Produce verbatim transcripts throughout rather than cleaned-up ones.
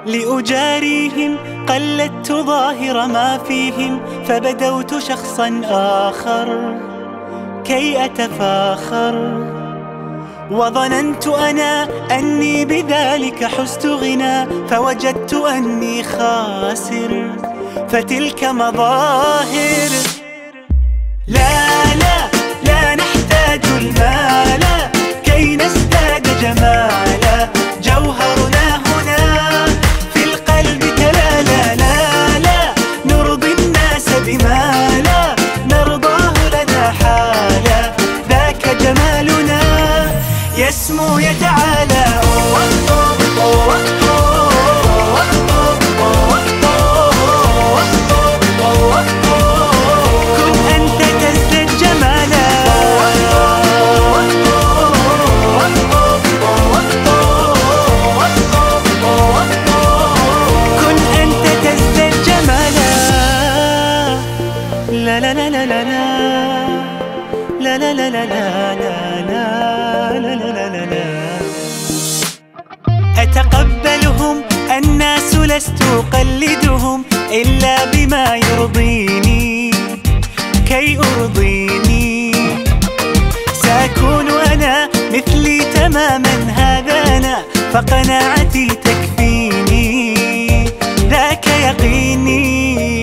لأجاريهم قلدت ظاهر ما فيهم، فبدوت شخصا آخر كي أتفاخر، وظننت أنا أني بذلك حزت غنى، فوجدت أني خاسر، فتلك مظاهر. لا لا لا نحتاج المال كي نزداد جمالا، جوهرنا هنا في القلب تلالا. لا لا نرضي الناس بما لا نرضاه لنا حالا، ذاك جمالنا يسمو يتعالى. لا لا لا لا لا لا لا لا لا لا لا لا لا. أتقبلهم الناس لست أقلدهم إلا بما يرضيني كي أرضيني، سأكون أنا مثلي تماما هذا أنا، فقناعتي تكفيني ذاك يقيني.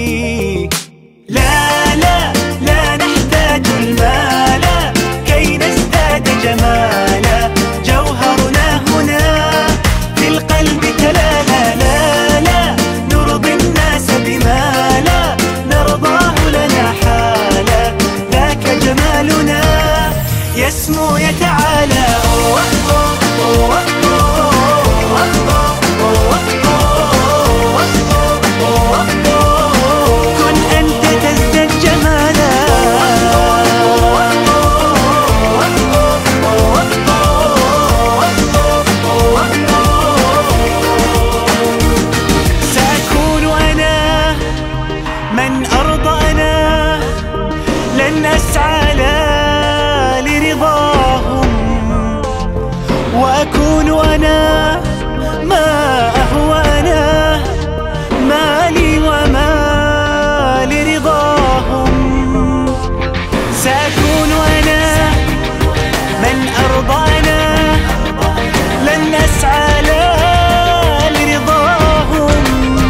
لا لا لا نحتاج المال كي نزداد جمالا، جوهرنا هنا في القلب تلالا. لا لا نرضي الناس بما لا نرضاه لنا حالا، ذاك جمالنا يسمو يتعالى. من أرضى أنا لن أسعى لا لرضاهم، وأكون أنا ما أهوى أنا مالي وما لرضاهم. سأكون أنا من أرضى أنا لن أسعى لا لرضاهم،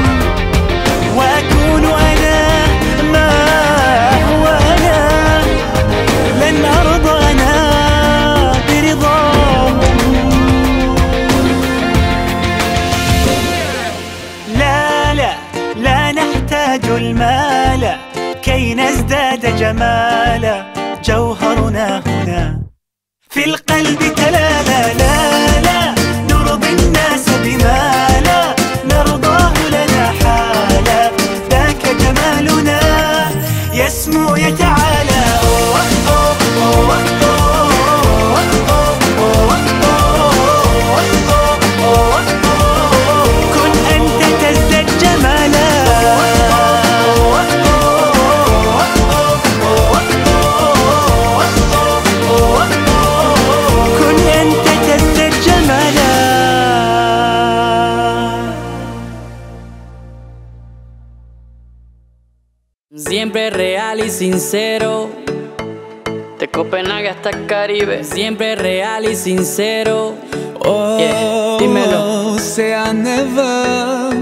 وأكون أنا المال كي نزداد جمالا، جوهرنا هنا في القلب تلالا. لا لا نرضي الناس بما لا نرضاه لنا حالا، ذاك جمالنا يسمو يتعالى. Siempre real y sincero, de Copenhague hasta el Caribe. Siempre real y sincero. Oh, yeah, dímelo. Say I never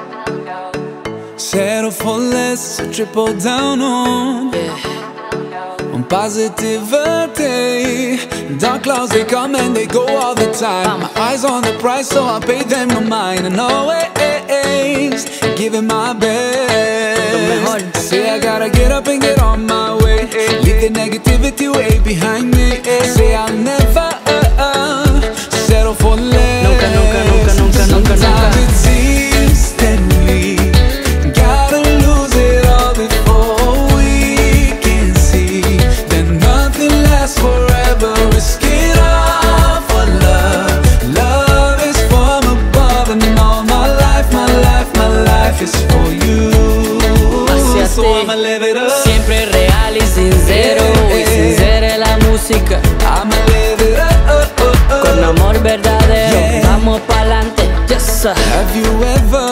settle for less, so triple down on Yeah. on positivity. Dark clouds, they come and they go all the time. My eyes on the prize, so I pay them no mind. And always giving my best. Say I gotta get up and get on my way. Leave the negativity way behind me. Say I'll never uh, uh, settle for less. Nunca, nunca, nunca, nunca, nunca, Sometimes nunca. it seems that we gotta lose it all before we can see that nothing lasts forever. Risk it all for love. Love is from above, and all my life, my life, my life is for you. So I'ma live it up. Siempre real y sincero, y sincera la música. I'ma live it up. Con amor verdadero, Yeah. vamos pa'lante. Yes, sir. Have you ever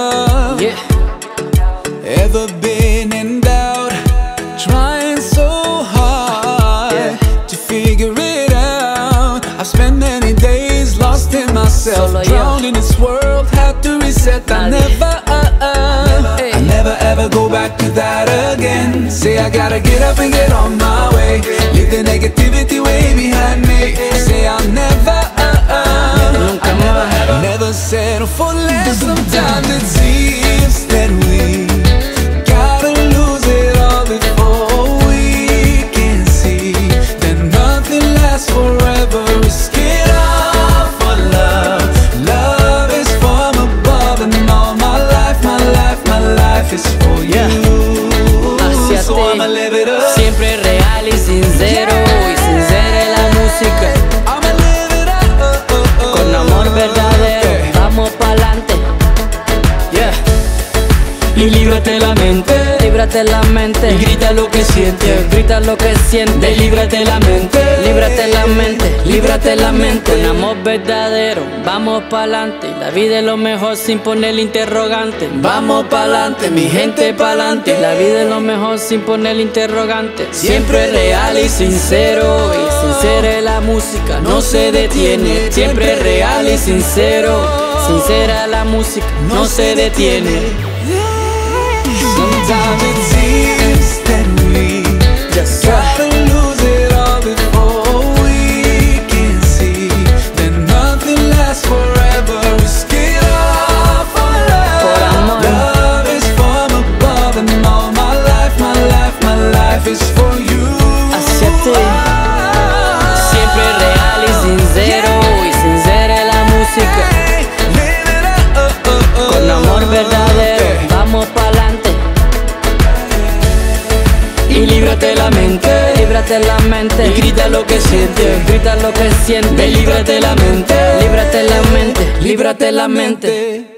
in this world, have to reset. I never, uh, uh, I never ever go back to that again. Say I gotta get up and get on my way, leave the negativity way behind me. Say I'll never, uh, uh, I never ever, never settle for less. Sometimes it seems that we gotta lose it all before we can see that nothing lasts forever. Risk it all for love. Love is from above, and all my life, my life, my life is for you. Hacia So ti, I'ma live it up. siempre real y sincero, y sincera es la música. I'ma live it up, uh, uh, uh, Con amor verdadero, yeah. vamos pa'lante. Yeah. Y líbrate la mente, líbrate la mente. Y grita lo que sientes, grita lo que sientes. Líbrate la mente, líbrate la mente, líbrate la mente. Con amor verdadero, vamos pa'lante. La vida es lo mejor sin poner interrogante. Vamos pa'lante, mi gente pa'lante. La vida es lo mejor sin poner interrogante. Siempre real y sincero, y sincera es la música, no se detiene. Siempre real y sincero, sincera la música, no se detiene. Sometimes it seems that we just gotta lose it all before we can see that nothing lasts forever. Risk it all for love. Por amor. Love is from above, and all my life, my life, my life is for you. Hacia ti, siempre real y sincero, y sincera es la música. Live it up, uh, uh, uh. Con amor verdadero, vamos pa'lante. Y líbrate la mente, líbrate la mente. Y grita lo que sientes, grita lo que sientes. Líbrate la mente, líbrate la mente, líbrate la mente.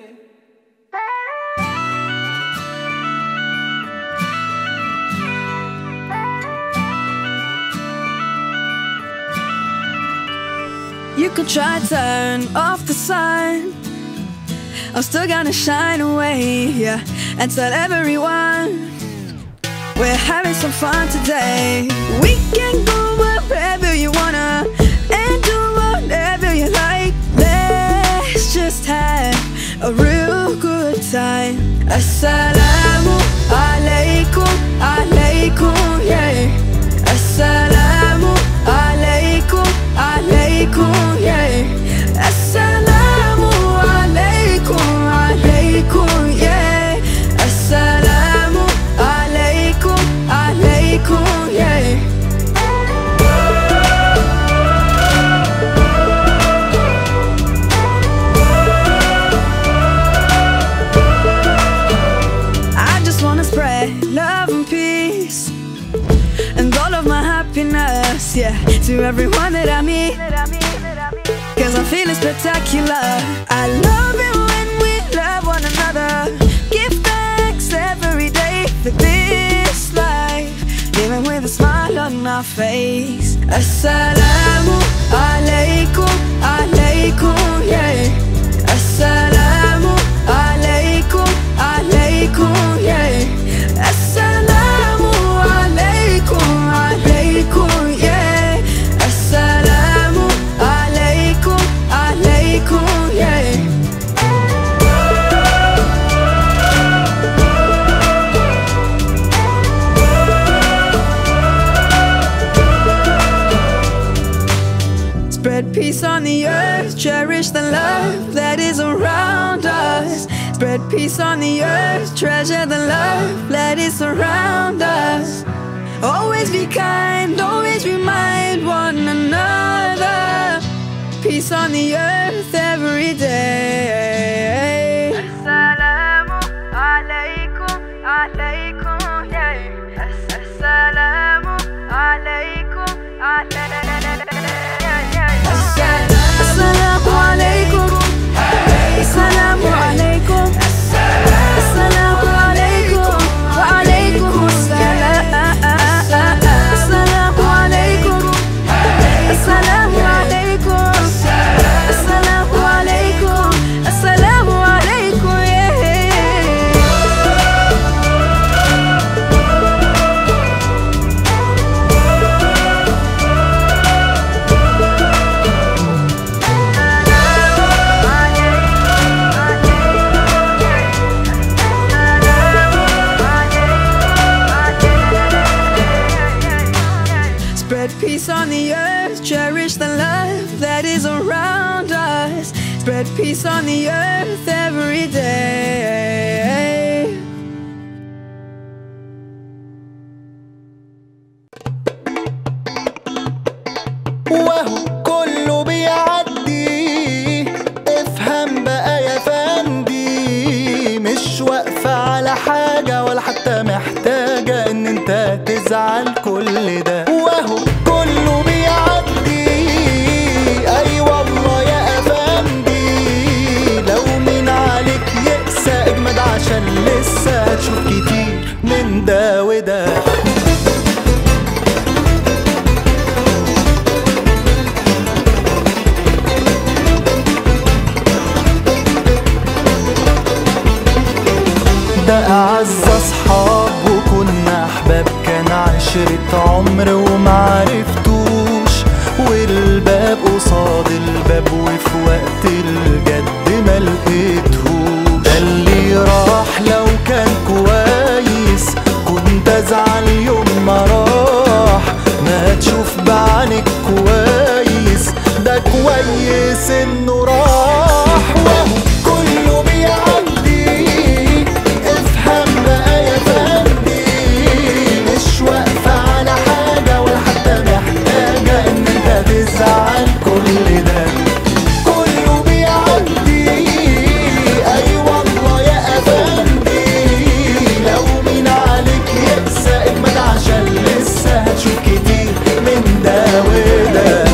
You could try to turn off the sun, I'm still gonna shine away, yeah. And tell everyone we're having some fun today. We can go wherever you wanna and do whatever you like. Let's just have a real good time. Assalamu alaikum, alaikum, yeah. Assalamu alaikum, alaikum, yeah. Assalamu alaikum, alaikum, yeah. Assalamu alaikum, alaikum, yeah. I just wanna spread love and peace and all of my happiness, yeah, to everyone that I meet. Cause I'm feeling spectacular. I love it when we love one another. Give thanks every day for this life, living with a smile on our face. Assalamu alaikum, alaikum, yeah. Assalamu alaikum, alaikum, yeah. Assalamu alaikum, alaikum, yeah. Assalamu alaikum, alaikum, yeah. Spread peace on the earth, cherish the love that is around us. Spread peace on the earth, treasure the love that is around us. Always be kind, always remind one another. Peace on the earth every day. Assalamu alaikum, alaikum, yeah. Assalamu alaikum, alaikum. Assalamu alaikum, assalamu alaikum, assalamu alaikum, wa alaikum assalam. Assalamu alaikum, assalamu alaikum, assalamu alaikum, assalamu alaikum, yeah. cherish the love that is around us. Spread peace on the earth every day. وهو كله بيعدي، افهم بقى يا فندي، مش واقفة على حاجة ولا حتى محتاجة ان انت تزعل كل ده. وهو كله بيعدي، اي والله يا افندي، لو من عليك يقسى اجمد عشان لسه هتشوف كتير من ده وده. ده أعز أصحاب وكنا أحباب، كان عشرة عمر ومعرفتوش، والباب قصاد الباب وفي وقت الجد ملقيتهوش. ده اللي راح لو كان كويس كنت أزعل يوم ما راح، ما تشوف بعينك كويس ده كويس إنه راح. وهو كله بيعدي، افهم بقى يا فندي، مش واقفة على حاجة ولا حتى محتاجة ان انت تزعل كل ده. كله بيعدي، اي والله يا افندي، لو مين عليك يقسى اجمد عشان لسه هتشوف كتير من ده وده.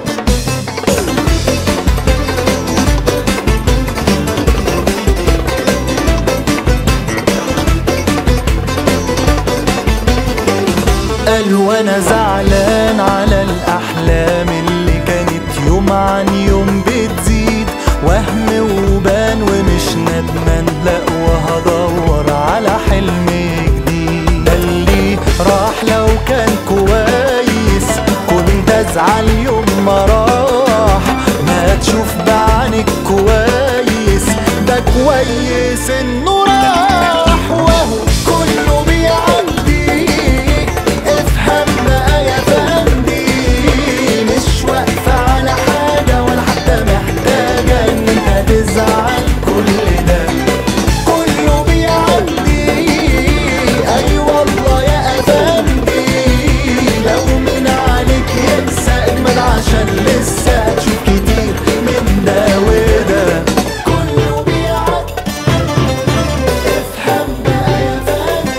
قال وانا زعلان على الاحلام اللي كانت يوم عن يوم بتزيد، وهم وبان ومش ندمان، لا وهدور على حلم جديد. ده اللي راح لو كان كويس كنت ازعل يوم ما راح، ما تشوف بعينك كويس ده كويس انه راح. وهو كله بيعدي، افهم بقى يا فندي، مش واقفة على حاجة ولا حتى محتاجة ان انت تزعل كل ده. كله بيعدي، اي والله يا افندي، لو من عليك يقسى اجمد عشان لسه هتشوف كتير من ده وده. كله بيعدي، افهم بقى يا فندي.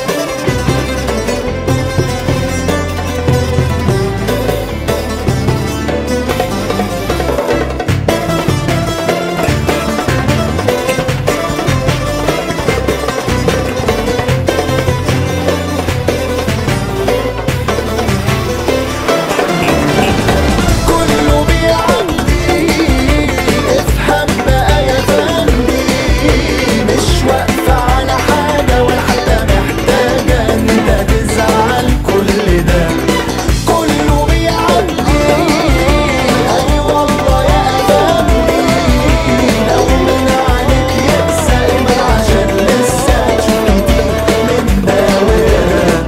كله بيعدي، افهم بقى يا فندي، مش واقفة على حاجة ولا حتى محتاجة ان انت تزعل كل ده. كله بيعدي، اي والله يا افندي، لو من عليك يقسى اجمد عشان لسه هتشوف كتير من ده وده.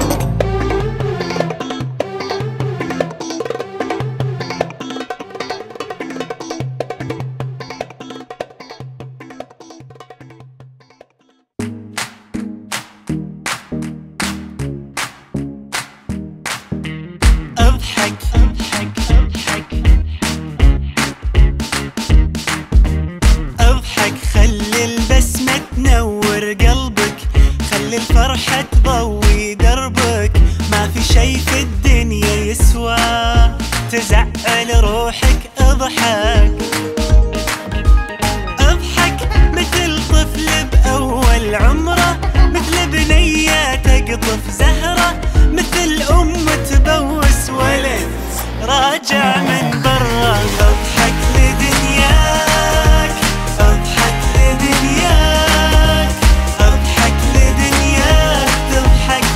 اضحك اضحك اضحك اضحك، خلي البسمة تنور قلبك، خلي الفرحة تضوي دربك. ما في شي في الدنيا يسوى تزعل روحك. اضحك اضحك مثل طفل بأول عمره، مثل بنية تقطف زهرة، مثل أم تبوس ولد راجع من برا. اضحك لدنياك، اضحك لدنياك، اضحك لدنياك تضحك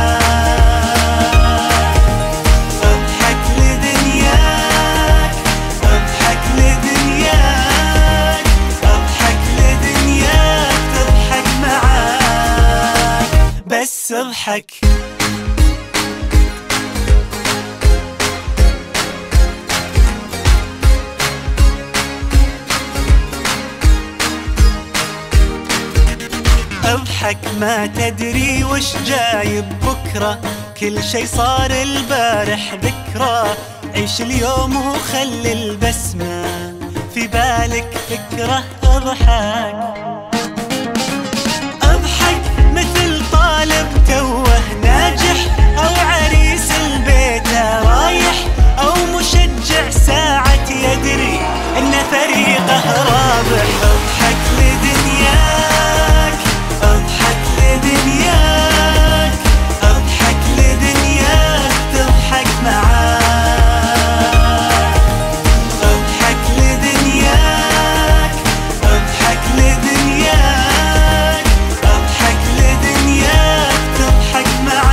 معاك. اضحك لدنياك، اضحك لدنياك، اضحك لدنياك تضحك معاك. بس اضحك. اضحك ما تدري وش جايب بكرة، كل شي صار البارح ذكرى. عيش اليوم وخلي البسمة في بالك فكرة. اضحك اضحك مثل طالب توه ناجح، او عريس البيت رايح، او مشجع ساعة يدري ان فريقه رابح. اضحك لدنياك، اضحك لدنياك، اضحك لدنياك تضحك معاك. اضحك لدنياك، اضحك لدنياك، اضحك لدنياك تضحك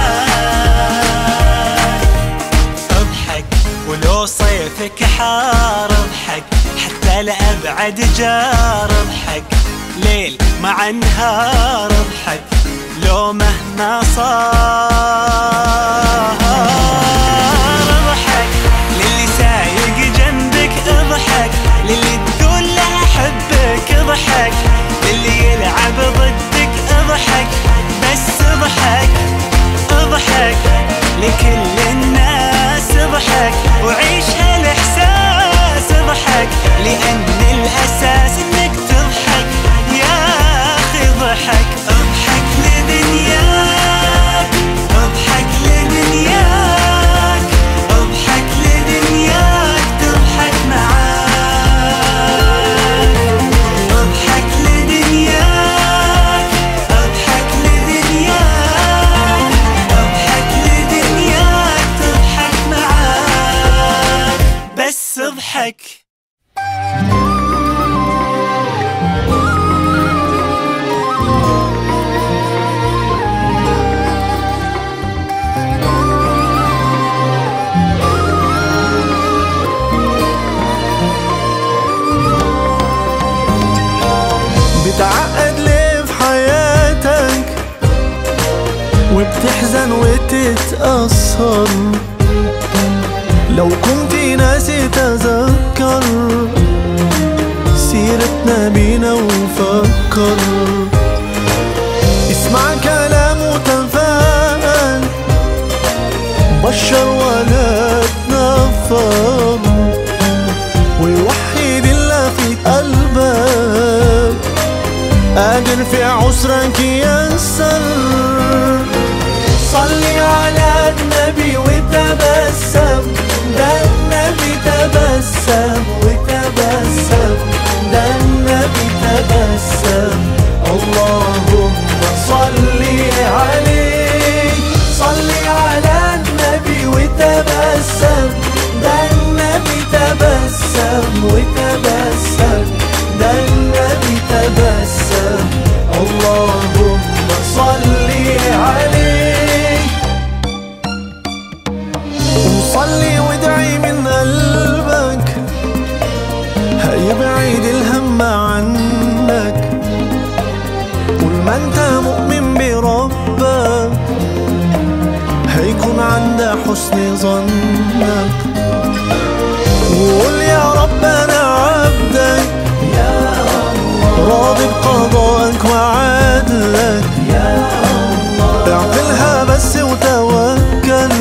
معاك. اضحك ولو صيفك حار، اضحك حتى لأبعد جار. اضحك ليل مع نهار، اضحك لو مهما صار. اضحك للي سايق جنبك، اضحك للي تقول له احبك، اضحك للي يلعب ضدك، اضحك بس اضحك. اضحك لكل الناس، اضحك وعيش هالاحساس. اضحك لان الاساس انك تضحك يا اخي. اضحك اضحك لدنياك، اضحك لدنياك، اضحك لدنياك تضحك معاك. اضحك لدنياك، اضحك لدنياك، اضحك لدنياك تضحك معاك. بس اضحك. بتعقد ليه في حياتك وبتحزن وتتأثر؟ لو كنت ناسي تذكر سيرتنا بينا وفكر. اسمع كلام وتفاءل، بشر ولا تنفر، ووحد الله في قلبك قادر في عسرك يسر. صلي على النبي وتبسم، ده النبي تبسم وتبسم، ده النبي تبسم. اللهم صلي عليه، صلي على النبي وتبسم، ده النبي تبسم وتبسم، ده النبي تبسم. اللهم صلي عليه. وصلي وادعي من قلبك هيبعد الهم عنك. كل ما انت مؤمن بربك هيكون عند حسن ظنك. وقول يا رب انا عبدك، راضي بقضائك وعدلك. اعقلها بس وتوكل،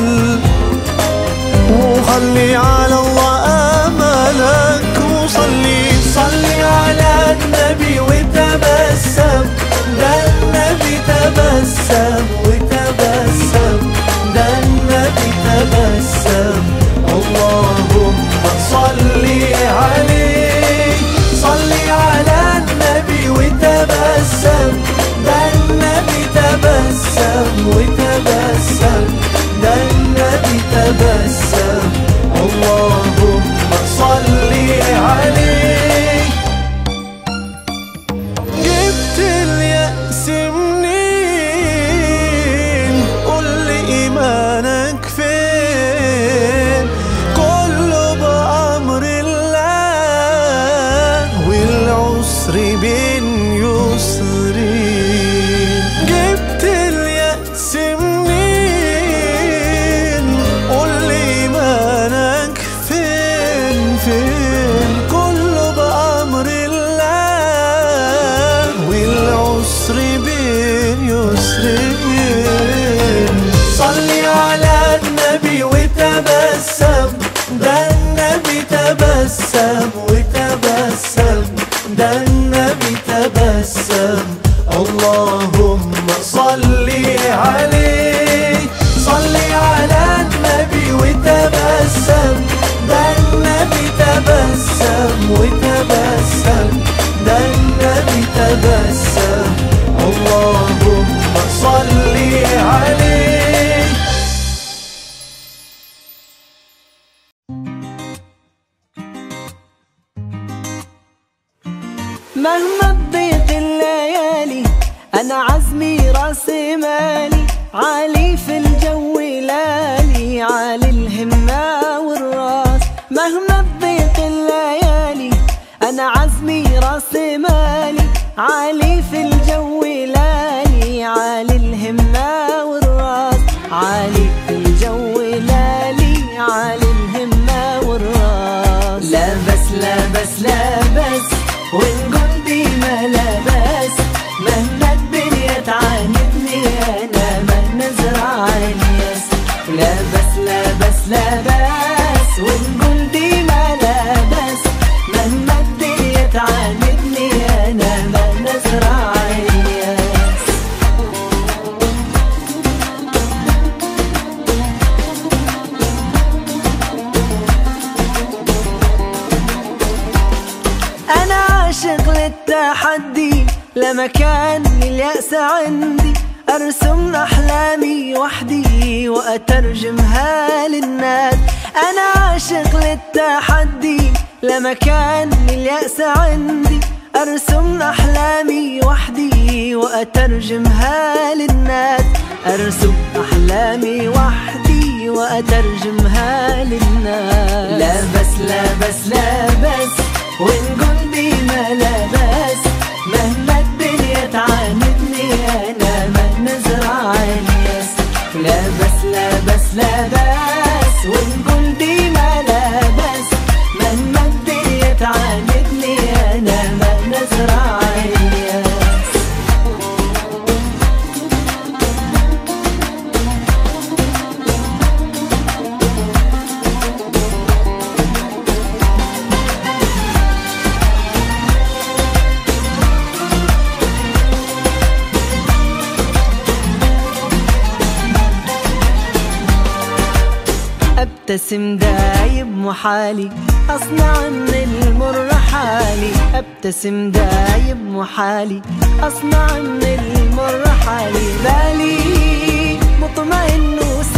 وخلي على الله املك. وصلي صلي على النبي وتبسم، ده النبي تبسم وتبسم، ده النبي تبسم. اللهم صلي عليه، صلي على النبي وتبسم، ده النبي تبسم وتبسم، ده النبي تبسم. اللهم صلي عليه. جبت اليأس منين وتبسم، ده النبي تبسم. اللهم صل عليه. مهما تضيق الليالي أنا عزمي راس مالي، عالي في الجو لالي، عالي الهمة والراس. مهما تضيق الليالي أنا عزمي راس مالي، عالي في الجو لالي، عالي الهمة والراس. عالي في الجو لالي، عالي الهمة والراس. لابس لابس لابس ونقول ديما لابس، مهما الدنيا تعاندني أنا ما نزرع الياس. لابس لابس لابس ونقول ديما لابس، مهما الدنيا تعاندني أنا ما نزرع الياس. أنا عاشق للتحدي، لما كان اليأس عندي أرسم أحلامي وحدي وأترجمها للناس. أنا عاشق للتحدي، لما كان اليأس عندي أرسم أحلامي وحدي وأترجمها للناس. أرسم أحلامي وحدي وأترجمها للناس. لابس لابس لابس ونقول ديما لابس، مهما الدنيا تعاندني أنا ما نزرع الياس. لابس لابس لابس ونقول ديما لابس، مهما الدنيا تعاندني أنا ما نزرع الياس. ابتسم دايب محالي، أصنع من المر حالي. ابتسم دايب محالي، أصنع من المر حالي. بالي مطمئن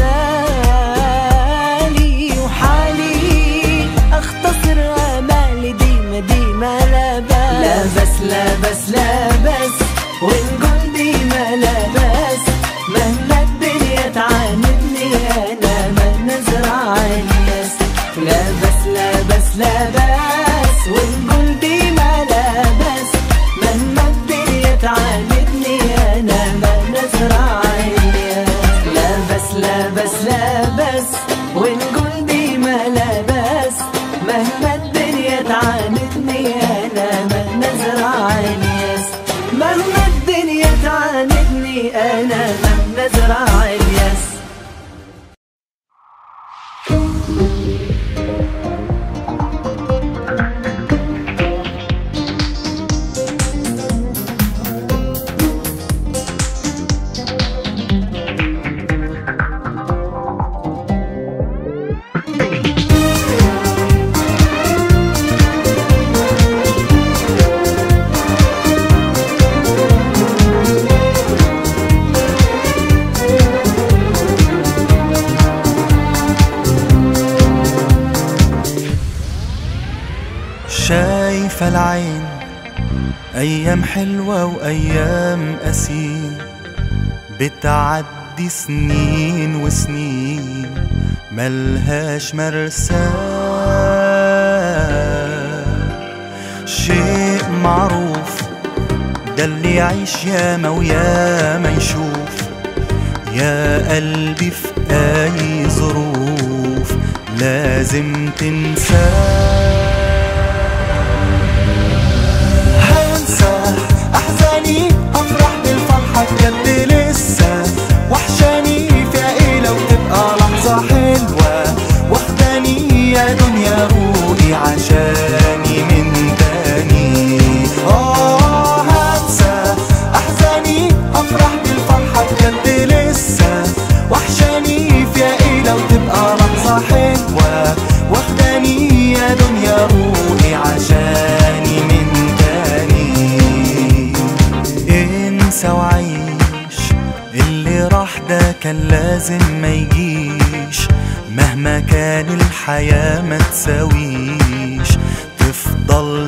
وسالي، وحالي أختصر آمالي ديما ديما لا بال. لابس لابس لابس ونقول ديما لابس، مهما الدنيا تعاندني أنا ما نزرع الياس. لابس لابس لابس ونقول ديما لابس، مهما الدنيا تعاندني أنا ما نزرع الياس. لابس لابس لابس ونقول ديما لابس، مهما الدنيا تعاندني أنا ما نزرع الياس. مهما الدنيا تعاندني أنا ما نزرع الياس. شايفة العين أيام حلوة وأيام قسيم، بتعدي سنين وسنين ملهاش مرساه. شيء معروف ده اللي يعيش ياما وياما يشوف، يا قلبي في أي ظروف لازم تنساه. أحزاني أفرح بالفرحة بجد لسه، وحشاني فيها إيه لو تبقى لحظة حلوة، واخداني يا دنيا روقي عشاني من تاني. آه هنسى أحزاني أفرح بالفرحة بجد لسه، وحشاني فيها إيه لو تبقى لحظة حلوة، واخداني يا دنيا كان لازم ما يجيش، مهما كان الحياة ما تساويش، تفضل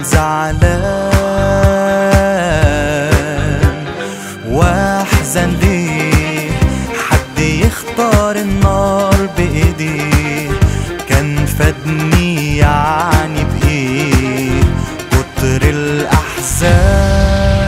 زعلان واحزن ليه؟ حد يختار النار بإيديه، كان فادني يعني بإيه كتر الأحزان.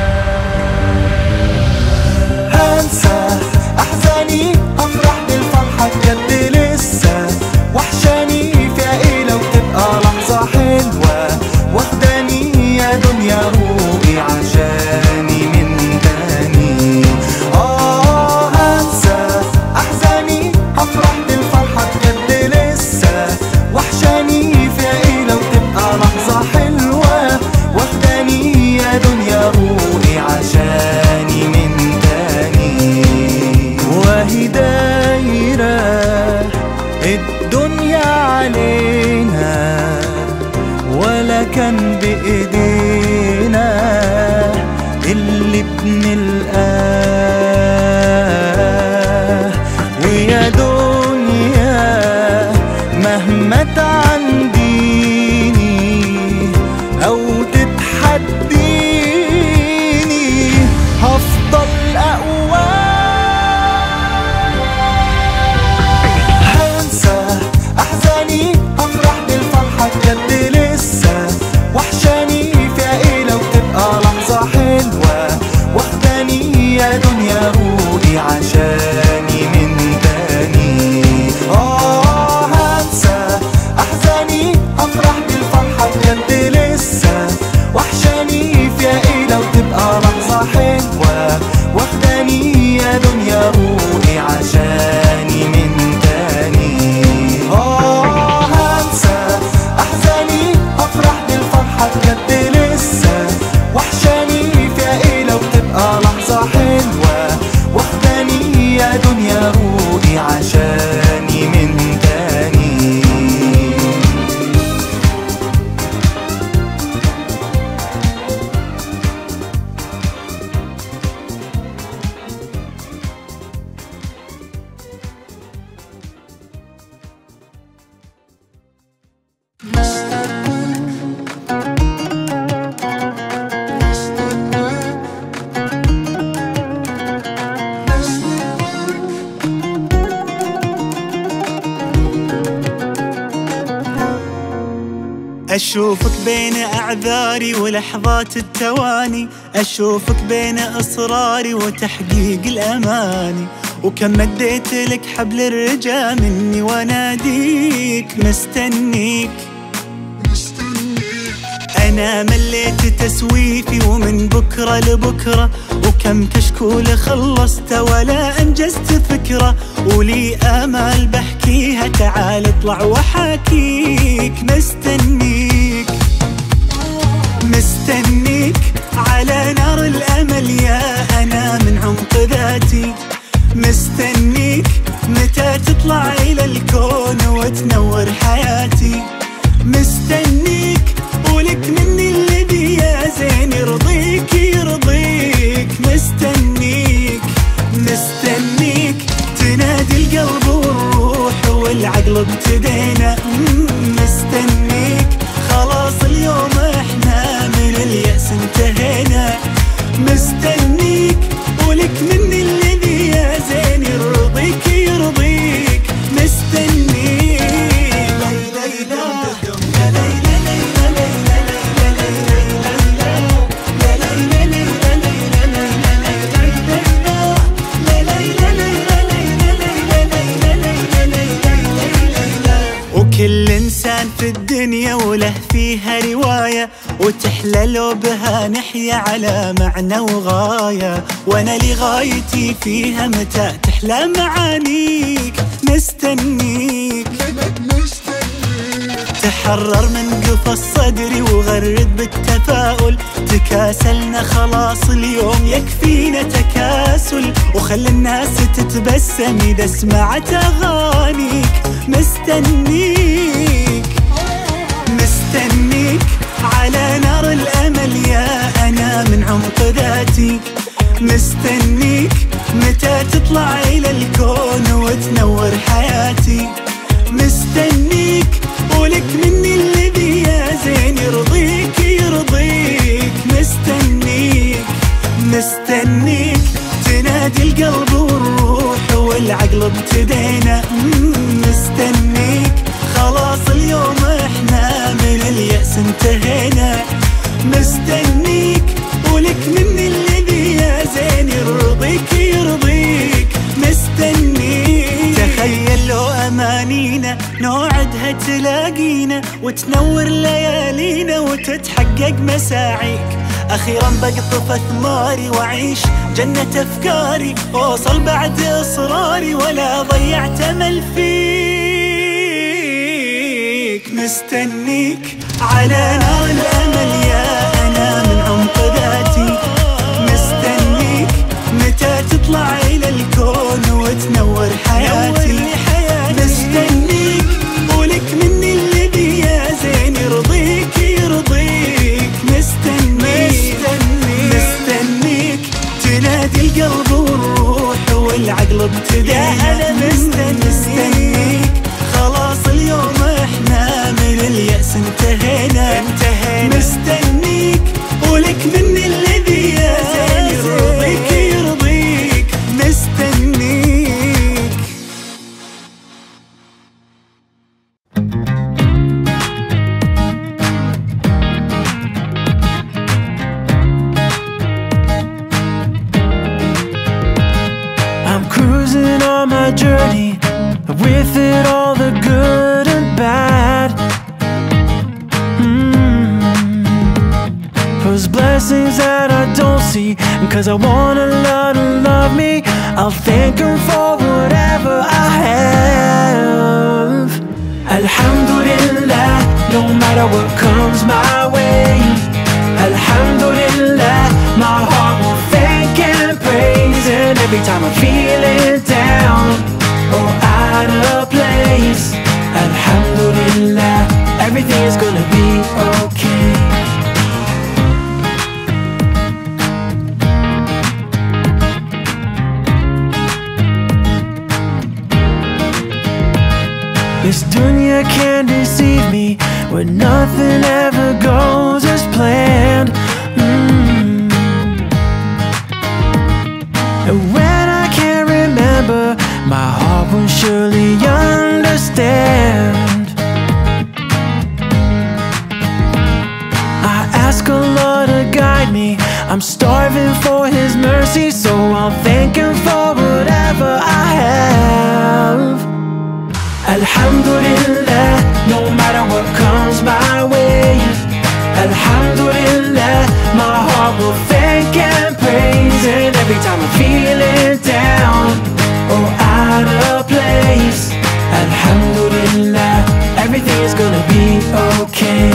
هنسى أحزاني أفرح بالفرحة بجد لسه، وحشاني فيها إيه لو تبقى لحظة حلوة، واخداني يا دنيا روقي عشاني من تاني. آه هنسى أحزاني أفرح بالفرحة بجد لسه، وحشاني فيها إيه لو تبقى لحظة حلوة، واخداني يا دنيا روقي عشاني من تاني. وهي دايرة الدنيا علينا، ولا كان بإيدينا اللي بنلقاه. ويا دنيا مهما تعنديني أو تتحديني، هفضل أقوى. هنسى أحزاني أفرح بالفرحة بجد لسه، وحشاني فيها إيه لو تبقى لحظة حلوة، واخداني يا دنيا روقي عشاني من تاني. آه هنسى أحزاني أفرح بالفرحة بجد لسه، وحشاني فيها إيه لو تبقى لحظة حلوة، واخداني يا دنيا روقي عشاني من تاني. آه هنسى أحزاني أفرح بالفرحة بجد لسه، وحشاني فيها إيه لو تبقى لحظة حلوة، واخداني يا دنيا روقي عشاني من تاني. أشوفك بين أعذاري ولحظات التواني، أشوفك بين إصراري وتحقيق الأماني، وكم مديت لك حبل الرجا مني واناديك مستنيك. أنا مليت تسويفي ومن بكرة لبكرة، وكم كشكول خلصت ولا أنجزت فكرة، ولي آمال بحكيها تعال اطلع وحاكيك. مستنيك مستنيك على نار الأمل يا أنا من عمق ذاتي، مستنيك متى تطلع إلى الكون وتنور حياتي، مستنيك ولك مني الذي يا زين يرضيك يرضيك. مستنيك مستنيك تنادي القلب والروح والعقل ابتدينا، مستنيك خلاص اليوم احنا من اليأس انتهينا، مستنيك ولك مني الذي يا زين يرضيك يرضيك. مستنيك كل إنسان في الدنيا وله فيها رواية، وتحلى لو بها نحيا على معنى وغاية، وأنا لغايتي فيها متى تحلى معانيك. مستنيك تحرر من قفص صدري وغرد بالتفاؤل، تكاسلنا خلاص اليوم يكفينا تكاسل، وخلي الناس تتبسم إذا سمعت أغانيك. مستنيك مستنيك على نار الأمل يا أنا من عمق ذاتي، مستنيك متى متى تطلع إلى الكون وتنور حياتي. مستنيك ولك مني الذي يا زين يرضيك يرضيك. مستنيك مستنيك تنادي القلب والروح والعقل ابتدينا. مستنيك خلاص اليوم احنا من اليأس انتهينا. مستنيك ولك مني الذي يا زين يرضيك يرضيك. مستنيك تخيل لو أمانينا نوعدها تلاقينا وتنور ليالينا وتتحقق مساعيك. أخيرا بقطف أثماري وأعيش جنة أفكاري. أوصل بعد إصراري ولا ضيعت أمل فيك. مستنيك على نار الأمل يا أنا من عمق ذاتي. مستنيك متى تطلع إلى الكون وتنور حياتي. مستنيك ولك مني الذي يا زين يرضيك يرضيك. مستنيك مستنيك تنادي القلب والروح والعقل ابتدينا. مستنيك خلاص اليوم احنا من اليأس انتهينا. مستنيك ولك مني الذي يا زين يرضيك يرضيك. مستنيك. I'm cruising on my journey, with it all the good and bad. Mm. Those blessings that I don't see, and cause I want Allah to love me, I'll thank Him for whatever I have. Alhamdulillah, no matter what comes my way. Alhamdulillah, my heart will thank and praise. And every time I'm feeling down or out of place, Alhamdulillah, everything is gonna be okay. This dunya can deceive me, where nothing ever goes as planned. mm. And when I can't remember, my heart will surely understand. I ask Allah to guide me, I'm starving for His mercy, so I'll thank Him for whatever I have. Alhamdulillah, no matter what comes my way. Alhamdulillah, my heart will thank and praise. And every time I'm feeling down or out of place, Alhamdulillah, everything is gonna be okay.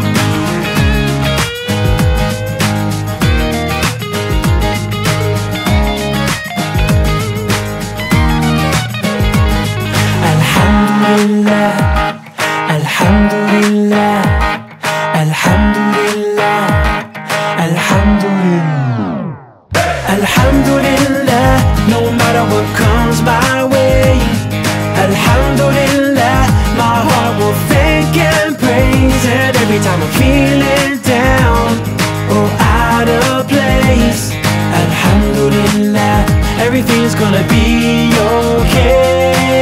Alhamdulillah, Alhamdulillah, Alhamdulillah, Alhamdulillah, Alhamdulillah, no matter what comes my way. Alhamdulillah, my heart will thank and praise. And every time I'm feeling down or out of place, Alhamdulillah, everything's gonna be okay.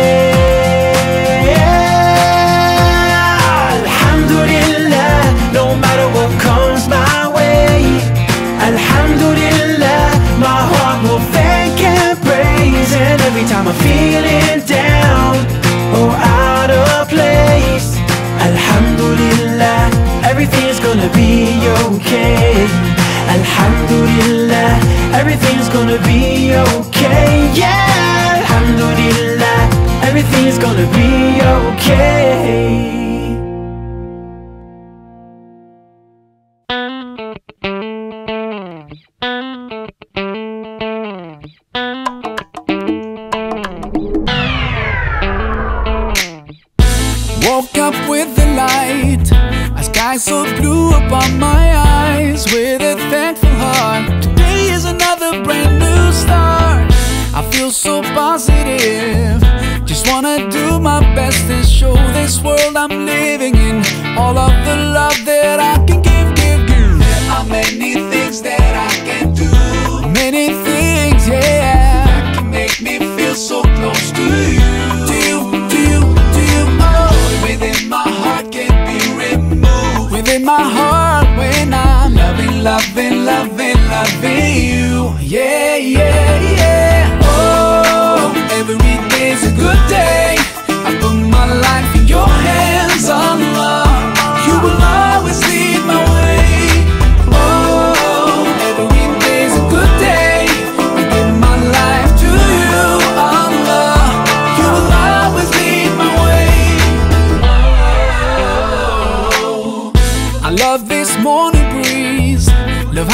No matter what comes my way, Alhamdulillah, my heart will thank and praise. And every time I'm feeling down or out of place, Alhamdulillah, everything's gonna be okay. Alhamdulillah, everything's gonna be okay. Yeah, Alhamdulillah, everything's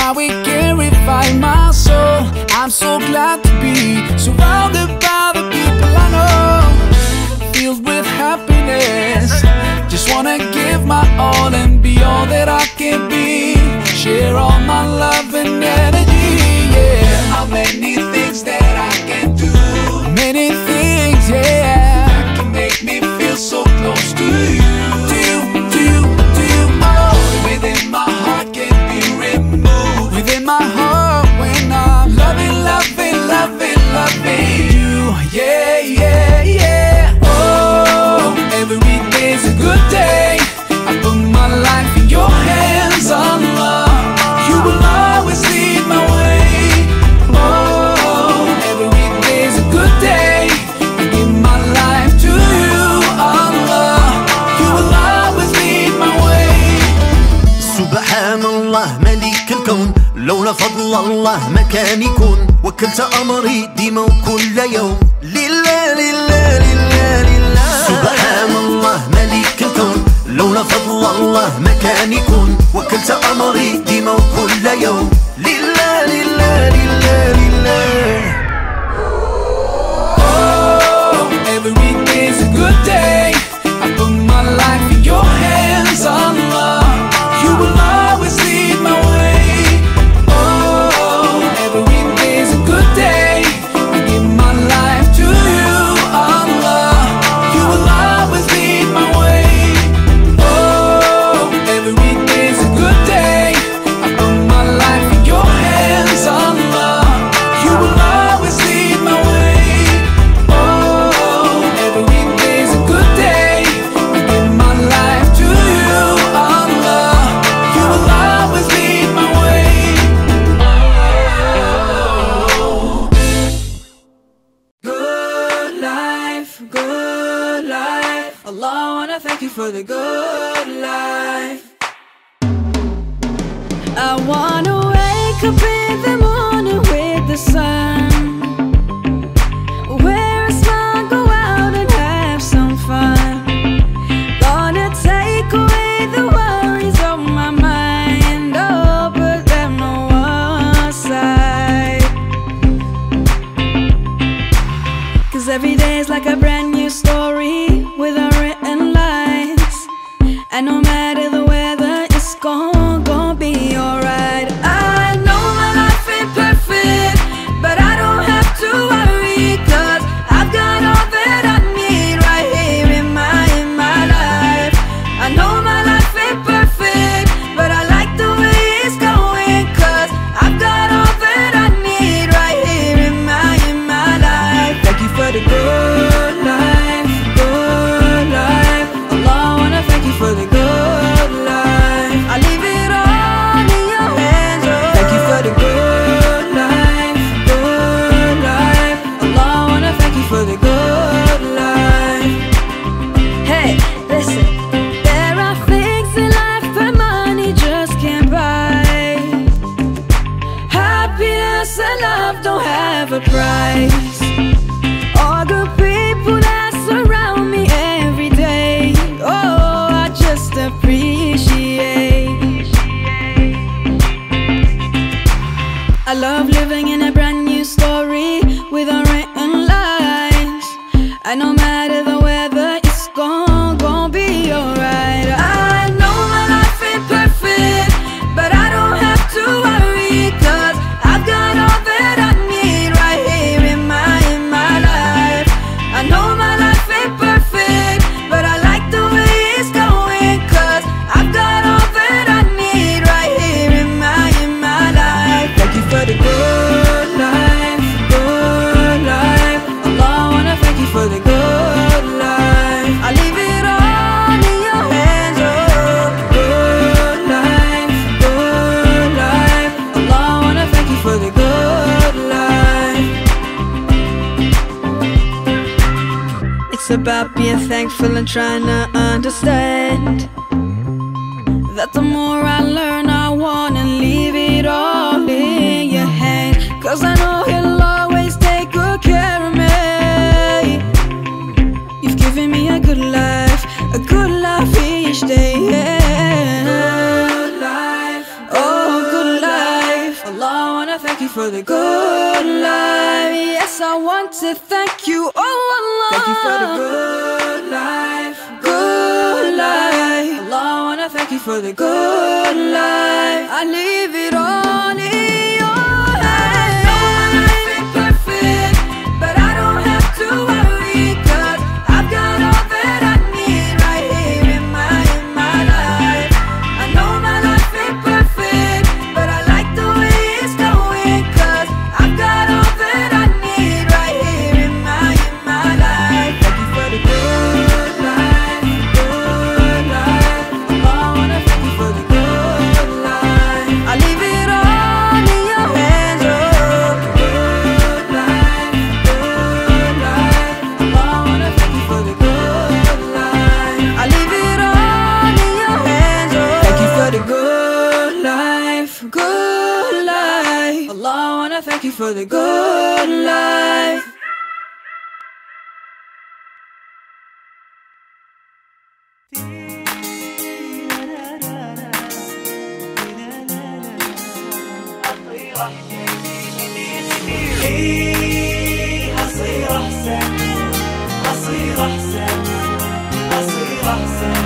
how it can revive my soul. I'm so glad to be surrounded by the people I know, filled with happiness. Just wanna give my all and be all that I can be. Share all my love and energy, yeah. How many things that I can do, many things, yeah, that can make me feel so close to you. To you, to you, to you, oh. Within my heart can't be removed. Within my heart when I'm loving, loving, loving, loving you, yeah, yeah, yeah. Oh, every day's a good day. I put my life in your hands, Allah. You will always lead my way. Oh, every day's a good day. I give my life to you, Allah. You will always lead my way. سبحان الله ملك الكون، لولا فضل الله ما كان يكون. وكلت أمري ديما وكل يوم لله لله لله لله. سبحان الله ملك الكون، لولا فضل الله ما كان يكون. وكلت أمري ديما وكل يوم لله لله لله لله. Oh, every day's a good day. I put my life in your hands, Allah. You will always lead my way. Oh, every day's a good day. I give my life to you, Allah. You will always lead my way. Oh, every day's a good day. I put my life in your hands, Allah. You will always lead my way. Oh, every day's a good day. I give my life to you, Allah. You will always lead my way. Oh. Good life, good life. Allah, I wanna thank you for the good life. I wanna wake up in the morning with the sun, wear a smile, go out and have some fun. Gonna take away the worries on my mind, oh, put them on one side. Cause every day is like a brand new story with unwritten lines. And no matter the weather, it's gon' gon' be alright. I know my life ain't perfect, but I don't have to worry, cause I've got all that I need right here in my, in my life. I know my life ain't perfect, but I like the way it's going, cause I've got all that I need right here in my, in my life. Thank you for the good life, good life. Allah, I wanna thank you for the good life. I leave it all in your hands, oh. Thank you for the good life, good life. Allah, I wanna thank you for the good life. Hey, listen, there are things in life that money just can't buy. Happiness and love don't have a price. All good people that surround me every day, oh, I just appreciate. I love living in a brand new story with unwritten lines. And no matter the weather, it's gon' gon' be alright. I know my life ain't perfect, but I don't have to worry, cause I've got all that I need right here in my, in my life. I know my life ain't perfect, but I like the way it's going, cause I've got all that I need right here in my, in my life. Thank you for the good life, good life. Allah, I wanna thank you for the good life. I leave it all in your hands, oh. Good life, good life. Allah, I wanna thank you for the good life. It's about being thankful and trying to understand that the more I learn, I wanna leave it all in your hands. Cause I know he'll always take good care of me. You've given me a good life, a good life each day, yeah. Good life, Oh, good life. I want to thank you, oh Allah. Thank you for the good life, good life. Allah, I wanna thank you for the good life. I leave it all in your hands. No one life ain't perfect, but I don't have to worry, 'cause I've got all that I need right here in my, in my life. I know my life ain't perfect, but I like the way it's going, 'cause I've got all that I need right here in my, in my life. Thank you for the good life, good life. Allah, I wanna thank you for the good life. I leave it all in your hands, oh. Good life, good life. Allah, I wanna thank you for the good life. I leave it all in your hands, oh. Thank you for the good life, good life. Allah, I wanna thank you for the good life. إيه هصير أحسن، هصير أحسن، هصير أحسن.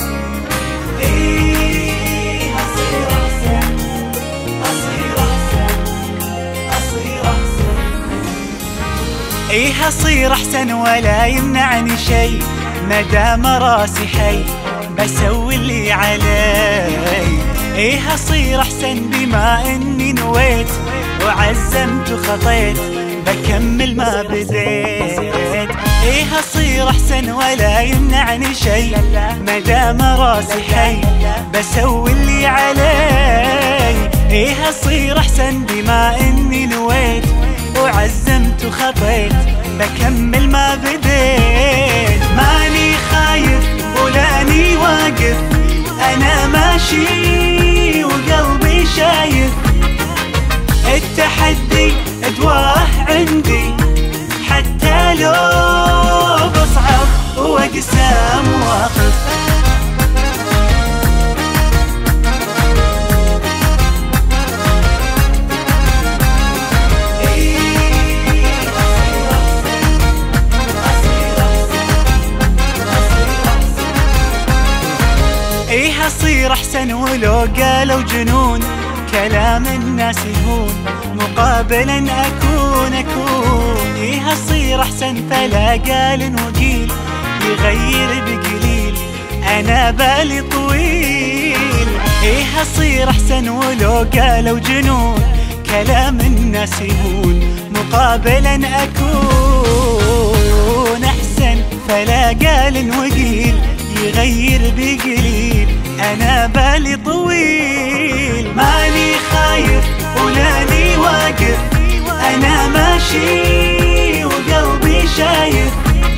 إيه هصير أحسن، هصير أحسن، هصير أحسن. إيه هصير أحسن ولا يمنعني شي، مدام راسي حي بسوي اللي علي. إيه هصير أحسن بما إني نويت وعزمت وخطيت بكمل ما بديت. إيه هصير أحسن ولا يمنعني شي، مدام راسي حي بسوي اللي علي. إيه هصير أحسن بما إني نويت وعزمت وخطيت بكمل ما بديت. ماني خايف ولاني واقف، أنا ماشي وقلبي شايف. التحدي أدواه عندي حتى لو بصعب وأقسى مواقف. إيه هصير أحسن ولو قالوا جنون، كلام الناس يهون مقابلا أكون أكون. إيه هصير أحسن فلا قال وقيل يغير بقليل، أنا بالي طويل. إيه هصير أحسن ولو قالوا جنون، كلام الناس يهون مقابلا أكون أحسن فلا قال وقيل يغير بقليل، أنا بالي طويل. ماني خايف ولاني واقف، أنا ماشي وقلبي شايف.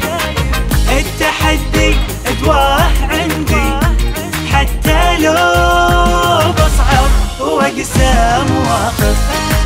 التحدي أدواه عندي حتى لو بصعب وأقسى مواقف.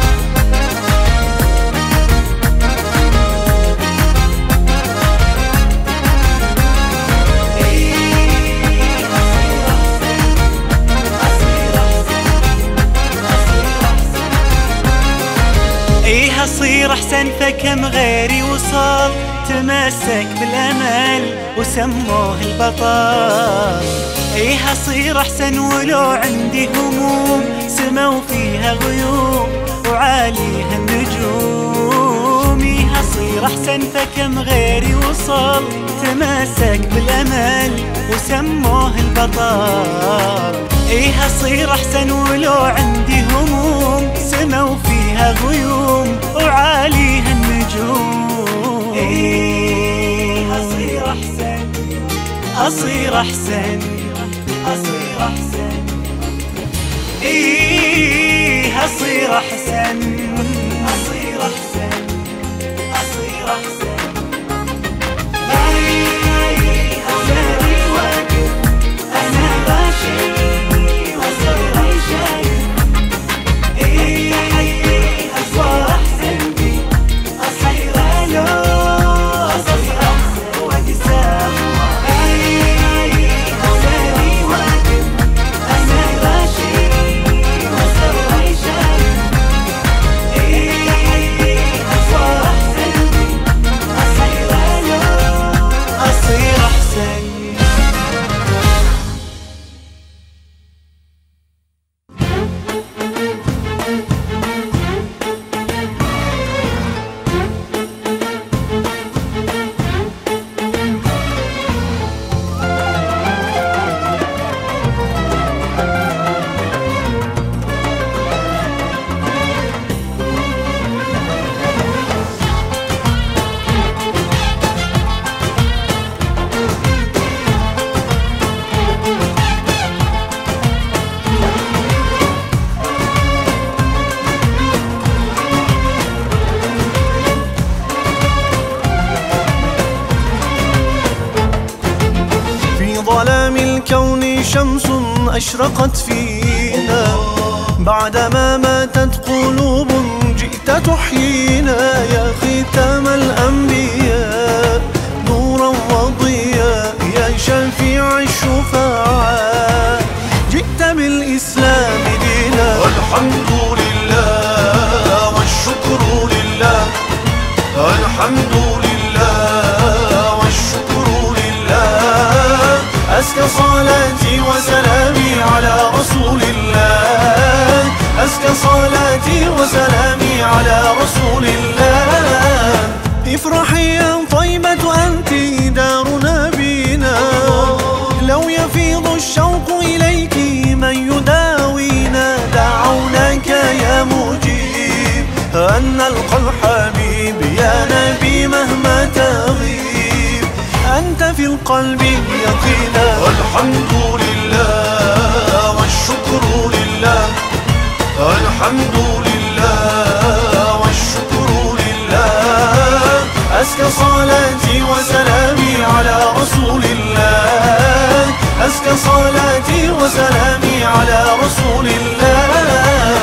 إيه هصير أحسن فكم غيري وصل تمسك بالأمل وسموه البطل. إيه هصير أحسن ولو عندي هموم سموا فيها غيوم وعاليها النجوم. إيه هصير أحسن فكم غيري وصل تمسك بالأمل وسموه البطل. إيه هصير أحسن ولو عندي هموم سموا فيها غيوم وعاليها النجوم. إيه هصير أحسن، أصير أحسن، أصير أحسن. إيه هصير أحسن، أصير أحسن، أصير أحسن. إيه هصير واقف، أنا ماشي وصير شايف. إيه هصير أحسن بي، أصير ألو، أصير أحسن وأقسى. إيه هصير واقف، أنا ماشي وصير شايف. إيه هصير أحسن بي. أعلام الكون شمس أشرقت فينا، بعدما ماتت قلوب جئت تحيينا. يا ختام الأنبياء نورا وضياء، يا شفيع الشفعاء جئت بالإسلام دينا. الحمد لله والشكر لله، الحمد لله والشكر لله. أزكى صلاتي وسلامي على رسول الله، أزكى صلاتي وسلامي على رسول الله. افرحي يا طيبة أنت دار نبينا، لو يفيض الشوق إليك من يداوينا. دعوناك يا مجيب أن نلقى الحبيب، يا نبي مهما تغيب أنت في القلب يقينا. الحمد لله والشكر لله، الحمد لله والشكر لله. أزكى صلاتي وسلامي على رسول الله، أزكى صلاتي وسلامي على رسول الله.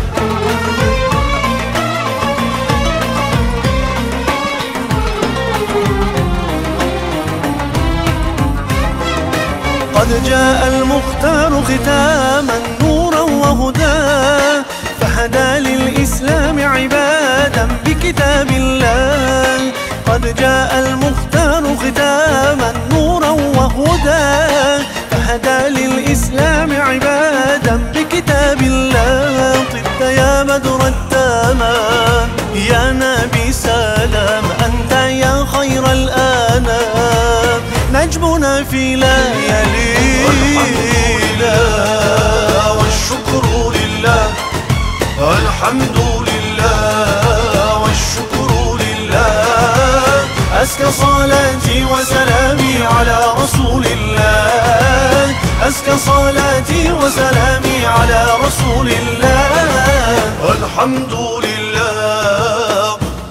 قد جاء المختار ختاما نورا وهدى، فهدى للإسلام عبادا بكتاب الله. قد جاء المختار ختاما نورا وهدى، فهدى للإسلام عبادا بكتاب الله. طبت يا بدر التمام يا نبي سلام، أنت يا خير الأنام نجمنا في ليالي. الحمد لله والشكر لله، الحمد لله والشكر لله. أزكى صلاتي وسلامي على رسول الله، أزكى صلاتي وسلامي على رسول الله. الحمد لله،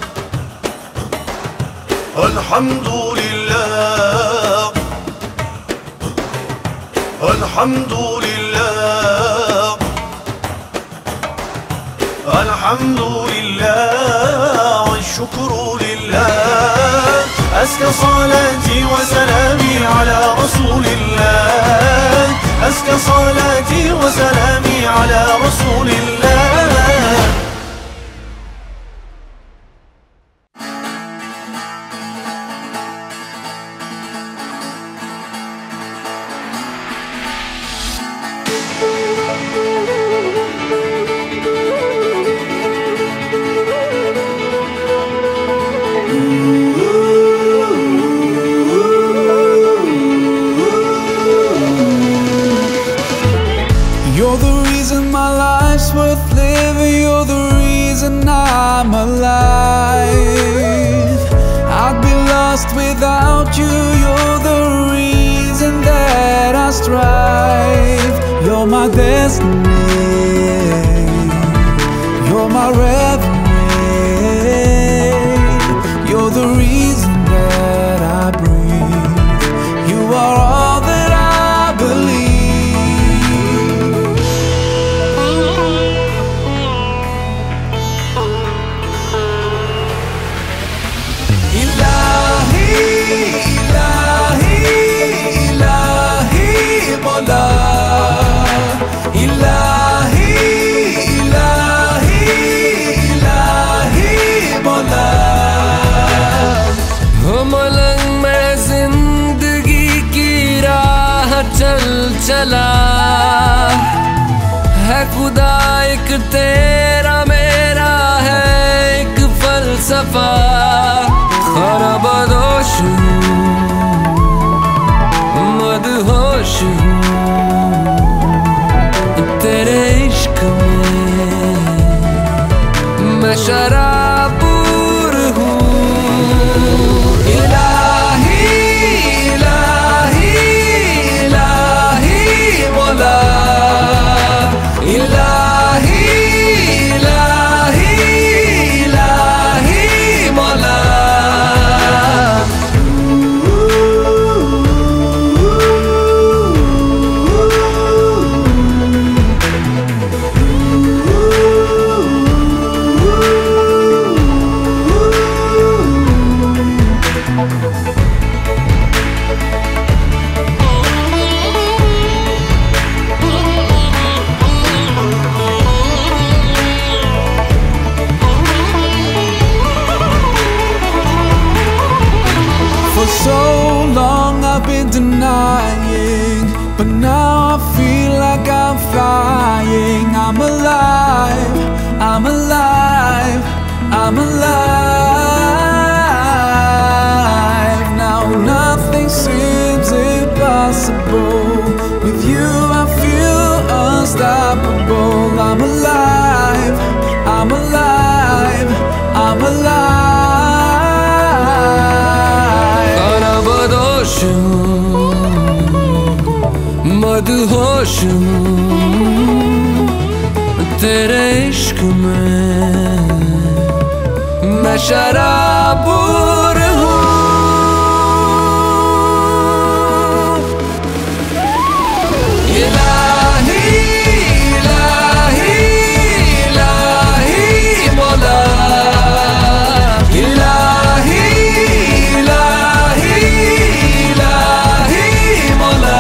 الحمد لله، الحمد لله، الحمد لله والشكر لله. أزكى صلاتي وسلامي على رسول الله، أزكى صلاتي وسلامي على رسول الله. You're the reason my life's worth living, you're the reason I'm alive. I'd be lost without you, you're the reason that I strive. You're my destiny, you're my reverie, you're the reason that I breathe. You are all that I believe. चल चला है खुदा एक तेरा मेरा है एक फलसफा। खाना बदोश मदहोश तेरे इश्क में मैं शराबूर हूँ। इलाही इलाही इलाही इलाही मौला been denying, but now I feel like I'm flying. I'm alive, I'm alive, I'm alive. Now nothing seems impossible. With you I feel unstoppable. I'm alive, I'm alive, I'm alive. Karabadoşum, madhoşum, tere ishq mein main sharabur hu. Ilahi, ilahi, ilahi mola. Ilahi, ilahi, ilahi mola.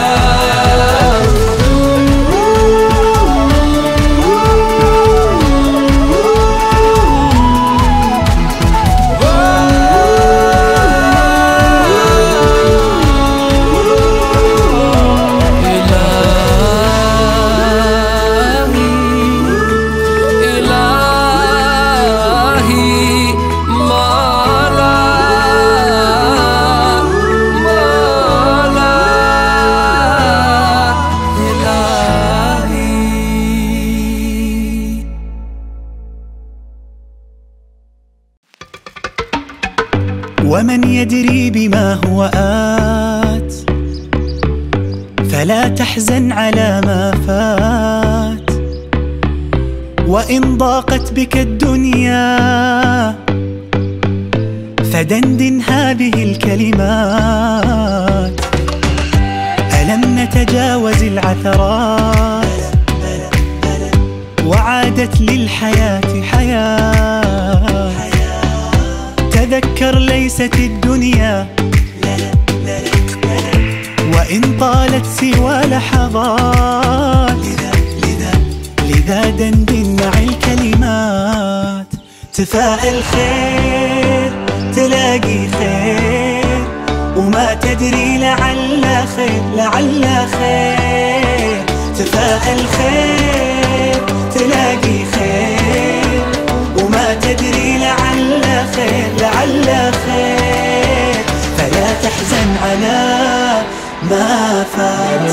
ومن يدري بما هو آت فلا تحزن على ما فات. وإن ضاقت بك الدنيا فدندن هذه الكلمات. ألم نتجاوز العثرات وعادت للحياة حياة. تذكر ليست الدنيا وإن طالت سوى لحظات. لذا دندن مع الكلمات. تفائل خير تلاقي خير وما تدري لعل خير لعل خير. تفائل خير تلاقي خير وما تدري لعل خير لعل خير. فلا تحزن على ما فات.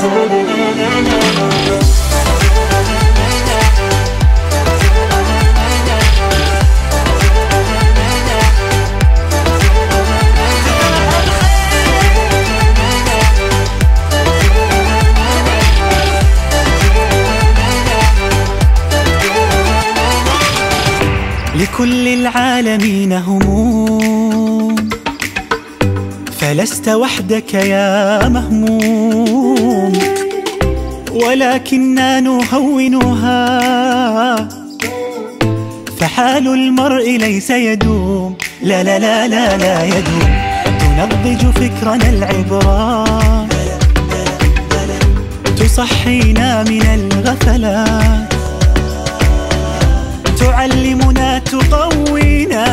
لكل العالمين هموم فلست وحدك يا مهموم. ولكننا نهونها فحال المرء ليس يدوم. لا لا لا لا لا يدوم. تنضج فكرنا العبرات تصحينا من الغفلات. تعلمنا تقوينا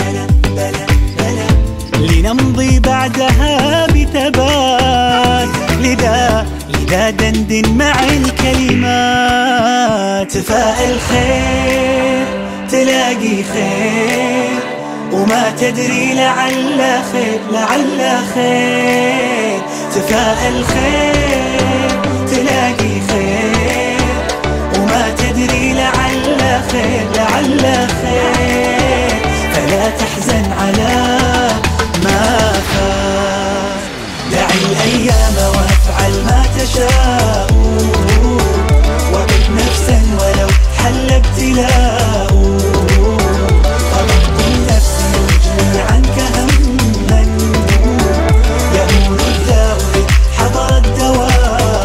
لنمضي بعدها بثبات. لذا لذا دندن مع الكلمات. تفائل خير تلاقي خير وما تدري لعل خير لعل خير. تفائل خير تلاقي خير وما تدري لعل خير لعل خير. فلا تحزن على ما فات. دع الأيام وافعل ما تشاء. وقف نفسا ولو حل ابتلاء. طلبت النفس يجني عنك هما يأمر الداء حضر الدواء.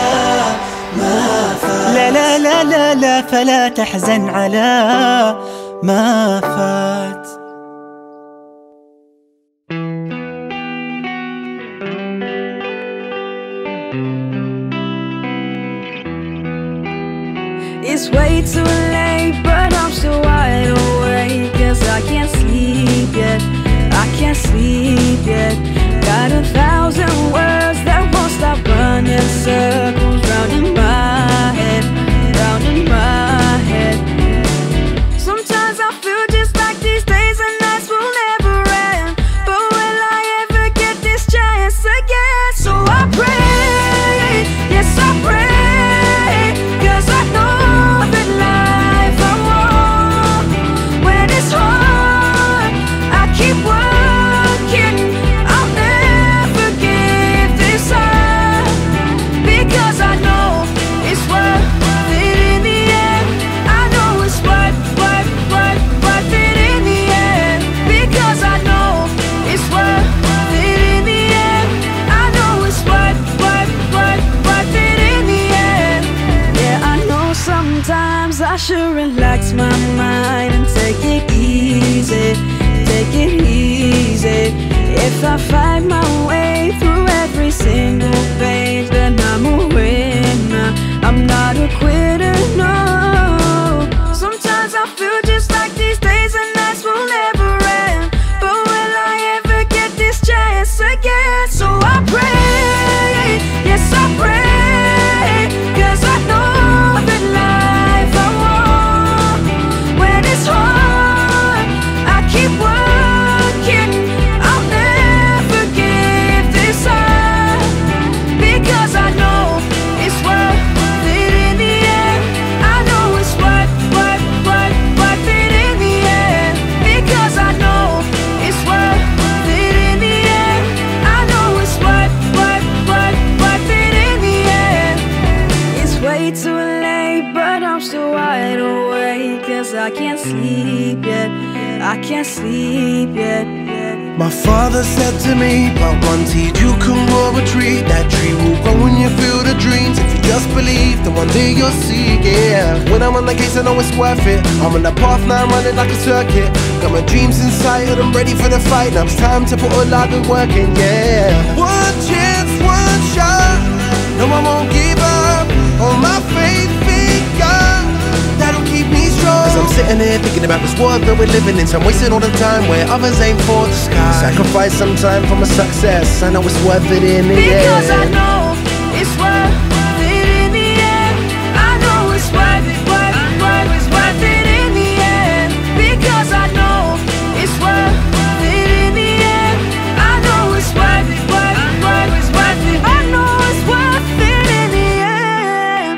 فلا تحزن على ما فات. It's way too late, but I'm still wide awake, 'cause I can't sleep yet, I can't sleep yet. Got a thousand words that won't stop running circles round in my head, round in my head. Sometimes I feel just like these days and nights will never end, but will I ever get this chance again? So I pray, yes I pray, 'cause I know I should relax my mind and take it easy, take it easy. If I fight my way through every single page, then I'm a winner, I'm not a quitter, no. Sometimes I feel just like these days and nights will never end, but will I ever get this chance again? So I pray, yes I pray, 'cause I know that life it's hard, I keep working, I'll never give this up, because I know it's worth it in the end. I know it's worth, worth, worth, worth it in the end, because I know it's worth it in the end. I know it's worth, worth, worth, worth it in the end. It's way too late, but I'm still wide awake, 'cause I can't sleep yet, I can't sleep yet, yet. My father said to me, but one seed you can grow a tree. That tree will grow when you feel the dreams. If you just believe, then one day you'll see, yeah. When I'm on the case, I know it's worth it. I'm on the path now, I'm running like a circuit. Got my dreams in sight and I'm ready for the fight. Now it's time to put a lot of work in, yeah. One chance, one shot, no I won't give up. All my faith in God, that'll keep me strong. As I'm sitting here thinking about this world that we're living in, so I'm wasting all the time where others aim for the sky. Sacrifice some time for my success, I know it's worth it in the end. Because I know it's worth it in the end. I know it's worth it, worth it, worth it, it's worth it in the end. Because I know it's worth it in the end. I know it's worth it, worth it, worth it, it's worth it. I know it's worth it in the end.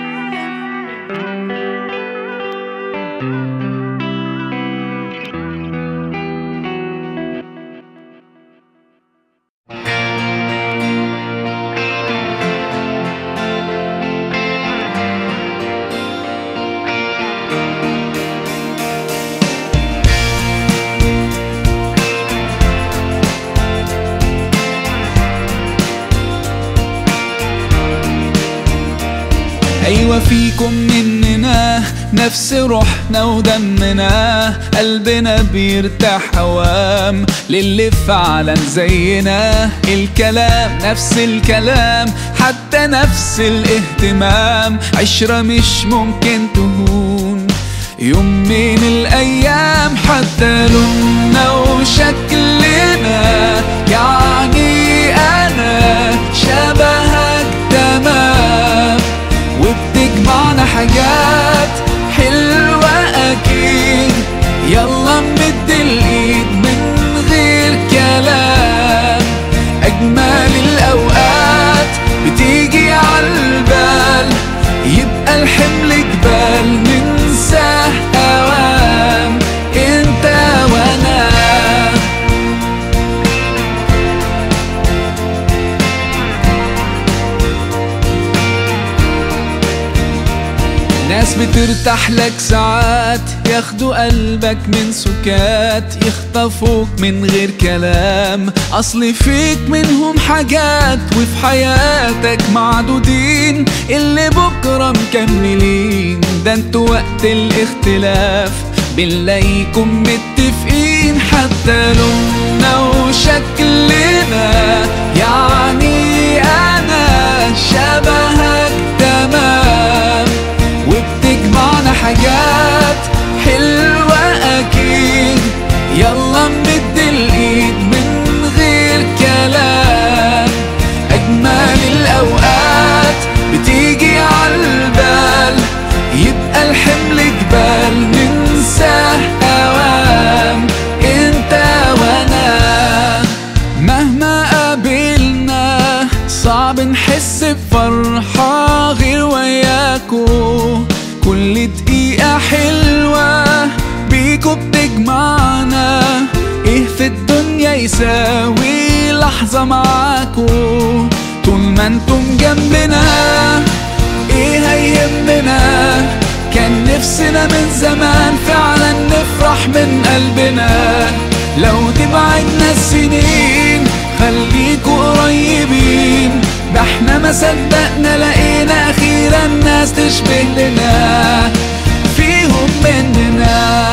أيوة فيكم مننا نفس روحنا ودمنا، قلبنا بيرتاح هوام للي فعلا زينا. الكلام نفس الكلام، حتى نفس الاهتمام، عشرة مش ممكن تهون يوم من الأيام. حتى لوننا وشكلنا، يعني أنا شبهك تمام، وبتجمعنا حاجات حلوة أكيد. يلا نمد الإيد من غير كلام، أجمل الأوقات بتيجي عالبال، يبقى الحمل جبال ننساه أوام، انت وانا. ناس بترتاح لك ساعات، ياخدوا قلبك من سكات، يخطفوك من غير كلام. اصل فيك منهم حاجات وفي حياتك معدودين، اللي بكرة مكملين. ده انتوا وقت الاختلاف بنلاقيكم متفقين حتى لوننا وشكلنا، يعني أنا شبهك تمام، وبتجمعنا حاجات حلوة أكيد. يلا نمد الإيد من غير كلام، أجمل الأوقات بتيجي عالبال، يبقى الحمل جبال ننساه أوام، انت وانا. مهما قابلنا صعب نحس بفرحة غير وياكو، كل دقيقة حلوة بيكو بتجمعنا، ايه في الدنيا يساوي لحظة معاكو؟ طول ما انتم جنبنا ايه هيهمنا؟ كان نفسنا من زمان فعلا نفرح من قلبنا، لو تبعدنا السنين خليكوا قريبين، ده احنا ما صدقنا لقينا اخيرا ناس تشبه لنا فيهم مننا.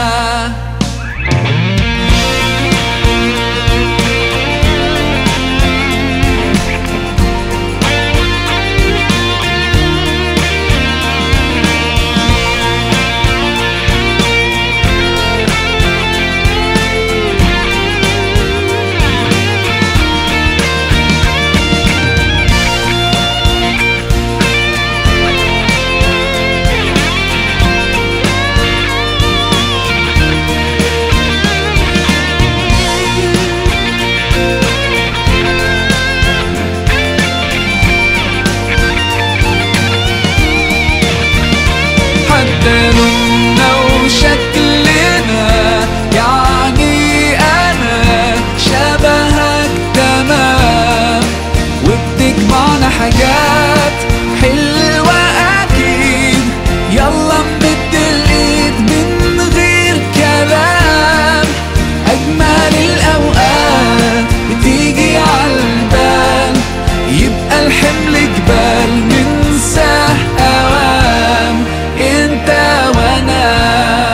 لوننا وشكلنا، يعني أنا شبهك تمام، وبتجمعنا حاجات حلوة أكيد. يلا نمد الإيد من غير كلام، أجمل الأوقات بتيجي عالبال، يبقى الحمل جبال ننساه أوام، انت وانا.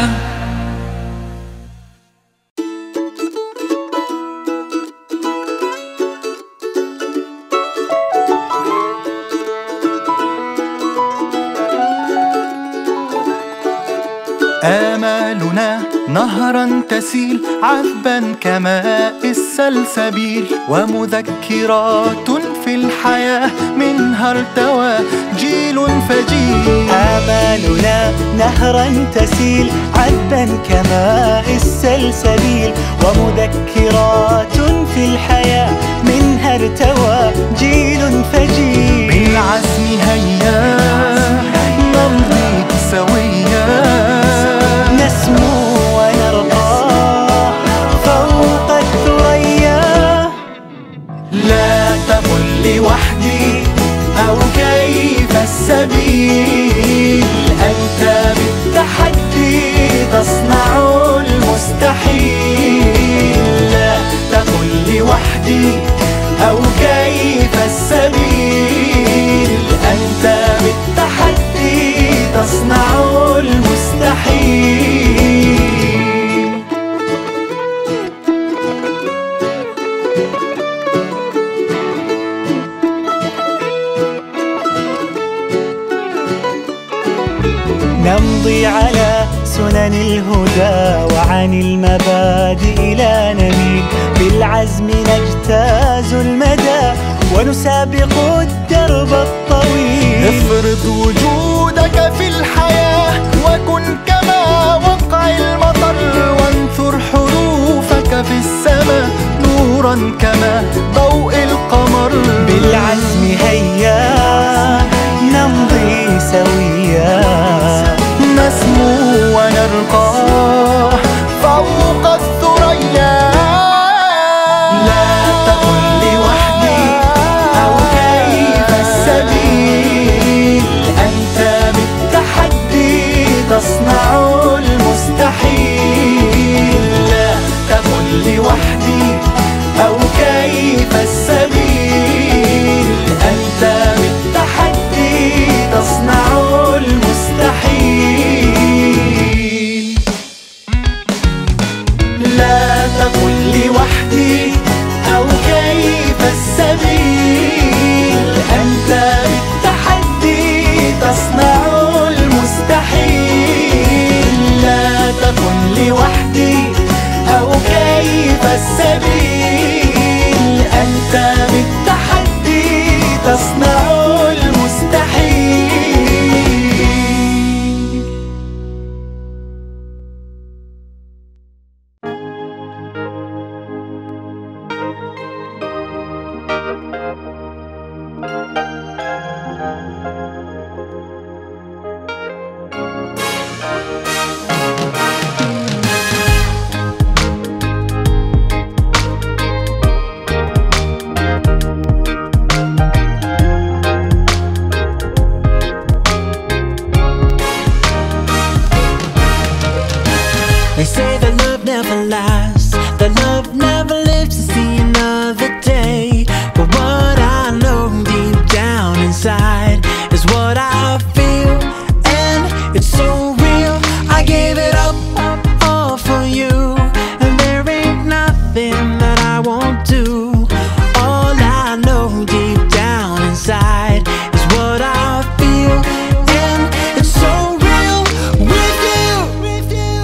آمالنا نهرا تسيل عذبا كماء السلسبيل، ومذكرات في الحياة منها ارتوى جيل فجيل. آمالنا نهرا تسيل عذبا كماء السلسبيل، ومذكرات في الحياة منها ارتوى جيل فجيل. بالعزم هيا نمضي سويا، نسمو ونرقى فوق الثريا. لا تقل لوحدي أو كيف السبيل، أنت بالتحدي تصنع المستحيل. لا تقل لوحدي أو كيف السبيل، أنت بالتحدي تصنع المستحيل. نمضي على سنن الهدى وعن المبادئ لا نميل، بالعزم نجتاز المدى ونسابق الدرب الطويل. افرض وجودك في الحياة وكن كما وقع المطر، وانثر حروفك في السماء نورا كما ضوء القمر. بالعزم هيا نمضي سويا، نسمو ونرقى فوق الثريا. لا تقل لوحدي أو كيف السبيل، أنت بالتحدي تصنع المستحيل. لا تقل لوحدي أو كيف السبيل، أنت بالتحدي تصنع المستحيل. never lasts, that love never lives to see another day. But what I know deep down inside is what I feel, and it's so real. I gave it up all for you, and there ain't nothing that I won't do. All I know deep down inside is what I feel, and it's so real with you.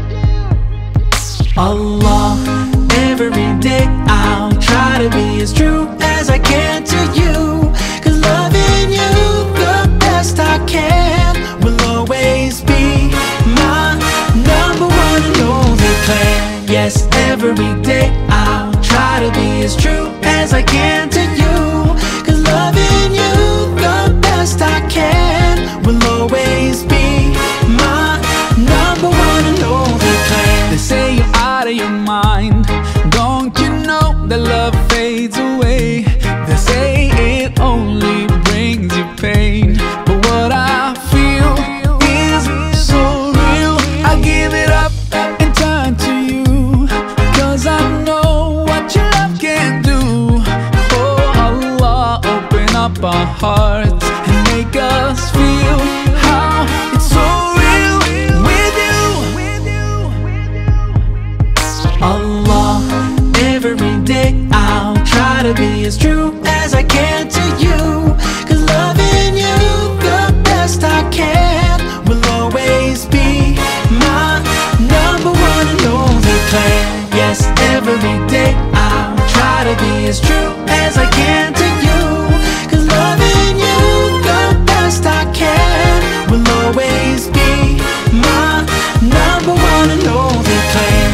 Allah, every day I'll try to be as true as I can to you, 'cause loving you the best I can will always be my number one and only plan. Yes, every day I'll try to be as true as I can to you, 'cause loving you the best I can will always be my number one and only plan. They say you're out of your mind, don't you know that love fades away? They say it only brings you pain, but what I feel is so real. I give it up and turn to you, 'cause I know what your love can do. Oh Allah, open up our hearts and make us feel how it's so real with you. Allah, every day I'll try to be as true as I can to you, 'cause loving you the best I can will always be my number one and only plan. Yes, every day I'll try to be as true as I can to you, 'cause loving you the best I can will always be my number one and only plan.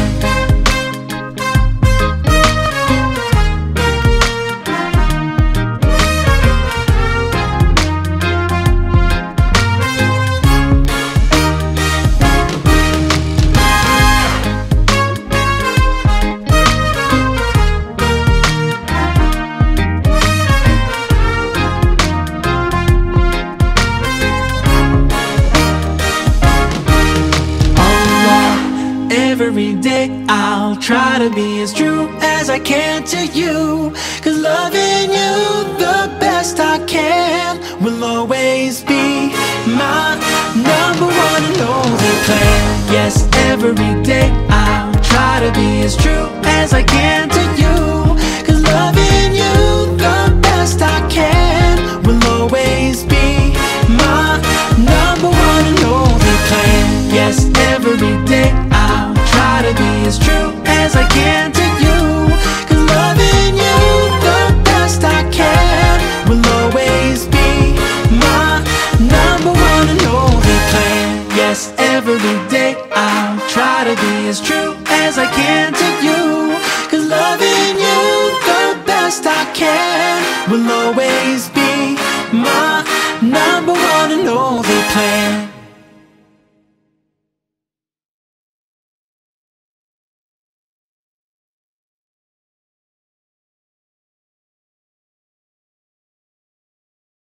Every day I'll try to be as true as I can to you, 'cause loving you the best I can will always be my number one and only plan. Yes, every day I'll try to be as true as I can to you, 'cause loving you the best I can will always be my number one and only plan. Yes, every day I'll try to be as true as I can to you, 'cause loving you the best I can will always be my number one and only plan. Yes, every day I'll try to be as true as I can to you, 'cause loving you the best I can will always be my number one and only plan.